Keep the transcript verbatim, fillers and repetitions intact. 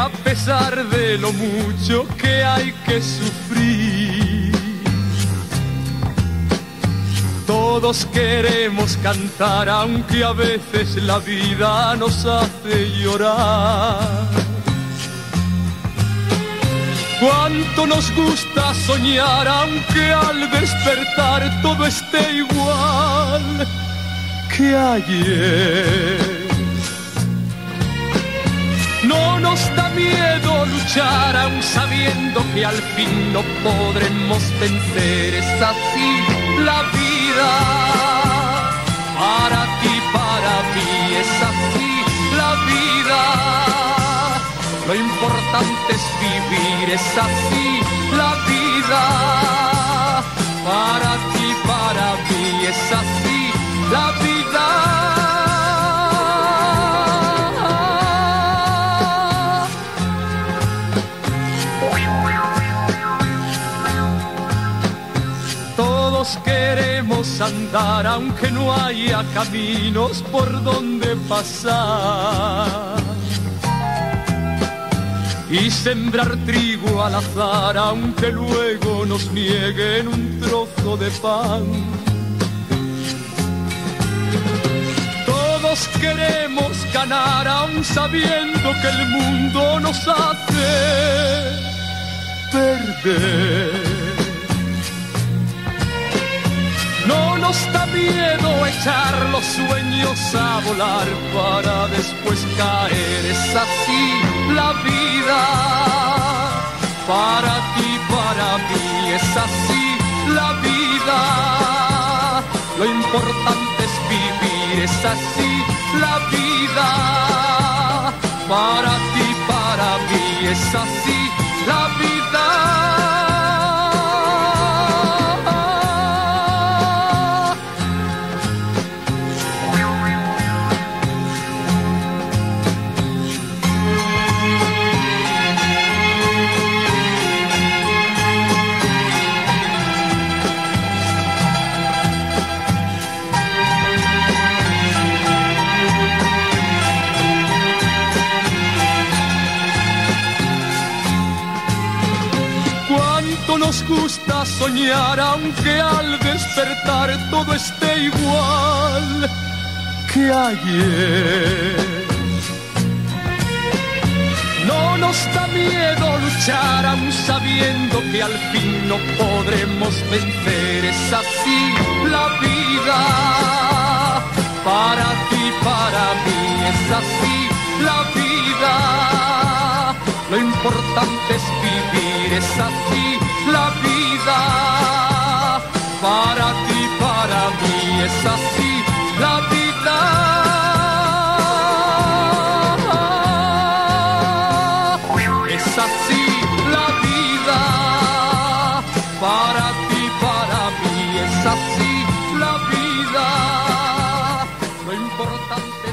a pesar de lo mucho que hay que sufrir, todos queremos cantar, aunque a veces la vida nos hace llorar. Cuánto nos gusta soñar, aunque al despertar todo esté igual que ayer. No nos da miedo luchar, aun sabiendo que al fin no podremos vencer. Es así la vida, para ti, para mí, es así la vida. Lo importante es vivir, es así la vida. Para ti, para mí, es así la vida. Todos queremos andar, aunque no haya caminos por donde pasar, y sembrar trigo al azar, aunque luego nos nieguen un trozo de pan. Todos queremos ganar, aun sabiendo que el mundo nos hace perder. No nos da miedo echar los sueños a volar para después caer. Es así la vida, para ti, para mí, es así la vida. Lo importante es vivir, es así la vida. Para ti, para mí, es así la vida. Nos gusta soñar, aunque al despertar todo esté igual que ayer. No nos da miedo luchar, aun sabiendo que al fin no podremos vencer. Es así la vida, para ti, para mí, es así la vida. Lo importante es vivir, es así la vida. Para ti, para mí, es así la vida. Es así la vida. Para ti, para mí, es así la vida. Lo importante